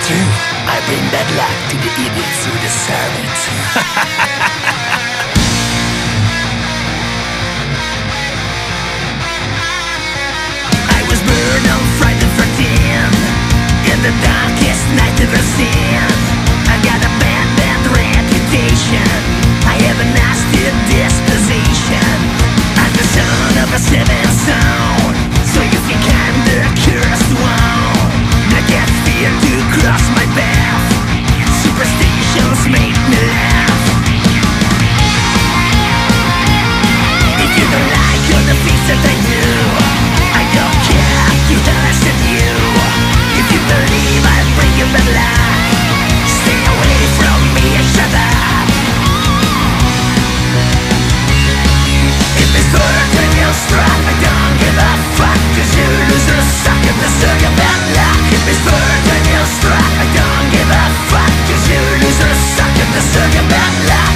too. I bring bad luck to the idiots who deserve it. I was burned on Friday the 13th, in the darkest night ever seen. I got a bad reputation. I have a nasty disposition. I'm the son of a seventh son, so you think I'm the cursed one. I can't fear to cross my path. Superstitions make me laugh. If you don't like all the things that I do, I don't care to listen to you. If you believe I'll bring you bad luck, stay away from me and shut up. If it's hurt and you're struck, I don't give a fuck, 'cause you losers suck and deserve your bad luck. If it's hurt and you're struck, I don't give a fuck, 'cause you losers suck and deserve your bad luck.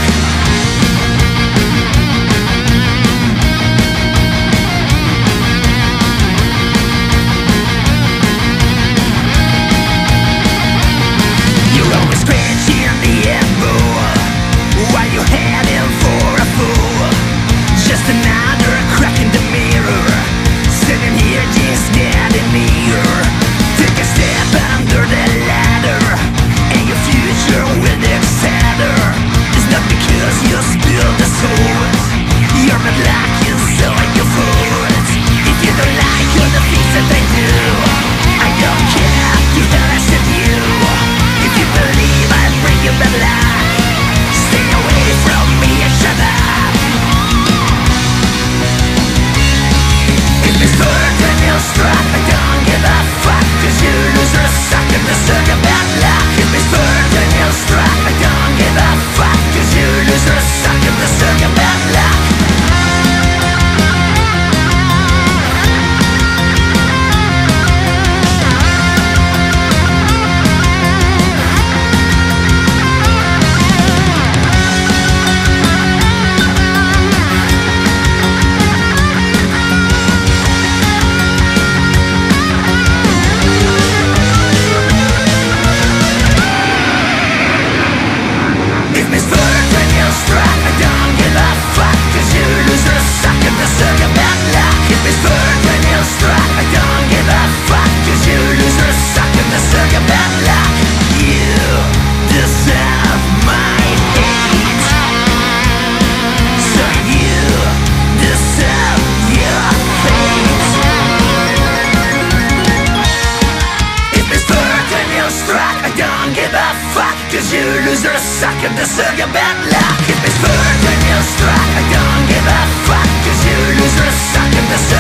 You're always scratching the elbow while you're heading for a fool. Just another crack in the mirror, sitting here just getting near. Take a step under the ladder, and your future will excel. It's not because you spilled the salt, you're not lucky, so you fool. If you don't like all the things that I do, I don't care to listen to you. If you believe I'll bring you bad luck, stay away from me and shut up. If it's hurt and you're struck, I don't give a fuck, 'cause you losers suck and deserve your bad luck. If it's hurt and you're struck, I don't give a fuck, 'cause you losers suck and deserve your bad luck. If it's hurt and you're struck, I don't give a fuck, 'cause you losers suck and deserve your bad luck. If it's hurt and you're struck, I don't give a fuck, 'cause you losers suck and deserve your bad luck. You deserve my hate, so you deserve your fate. If it's hurt and you're struck, I don't give a fuck, 'cause you losers suck and deserve your bad luck. If it's hurt and you're struck, I don't give a fuck, 'cause you losers suck and deserve